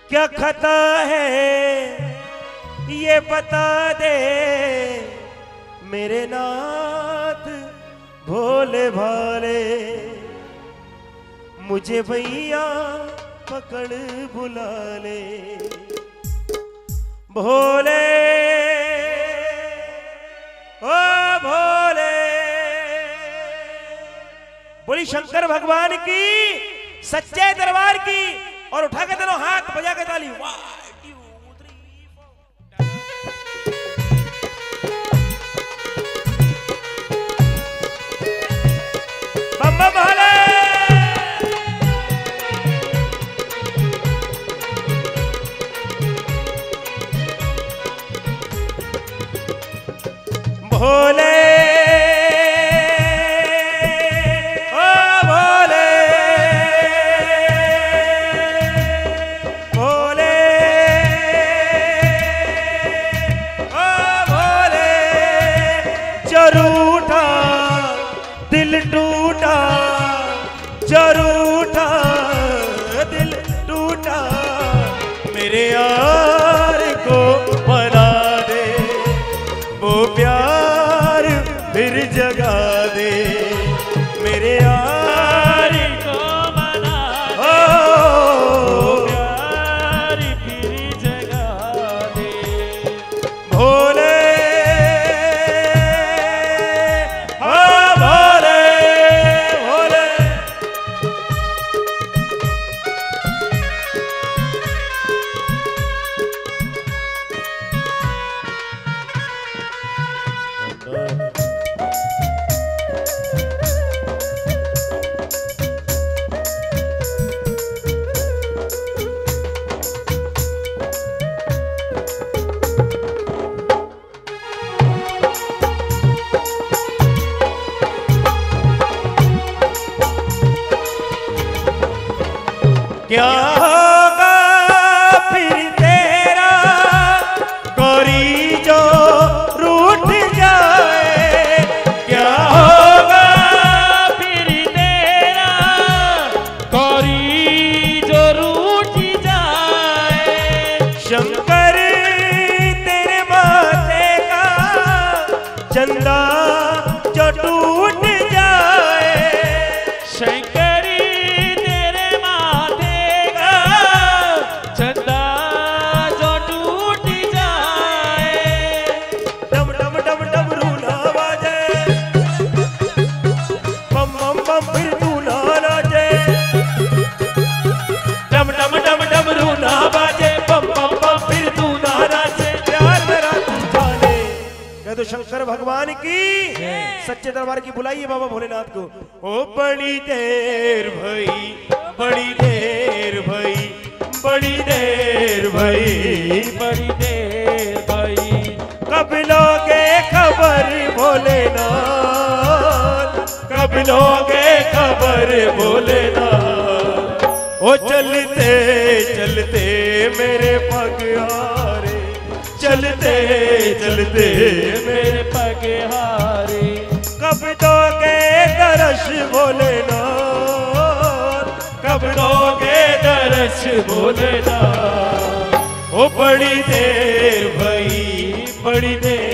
क्या खता है ये बता दे मेरे नाथ भोले भाले, मुझे भैया पकड़ बुला ले। भोले ओ भोले, बोली शंकर भगवान की, सच्चे दरबार की। और उठा के दोनों हाथ बजा के ताली। बम बम भोले। भोले ओ भोले, भोले ओ भोले, जरूठा दिल टूटा, जरूठा दिल टूटा, मेरे यार को बना दे, वो प्यार फिर जगा दे, मेरे यार को बना दे, वो प्यार फिर जगा दे। भोले ओ भोले, भोले क्या होगा फिर तेरा गौरी जो रूठ जाए, क्या होगा फिर तेरा गौरी जो रूठ जाए, शंकर तेरे माथे का चंदा जो टूट जाए, शंकर तो शंकर भगवान की, सच्चे दरबार की बुलाइए बाबा भोलेनाथ को। ओ बड़ी देर भई, बड़ी देर भई, बड़ी देर भई, बड़ी देर भई, कब लोगे खबर भोलेनाथ, कब लोगे खबर भोलेनाथ। ओ चलते चलते मेरे पग हारे, चलते चलते मेरे पग हारे, कब दोगे दर्श भोलेनाथ, कब दोगे दर्श भोलेनाथ। ओ बड़ी देर भई, बड़ी देर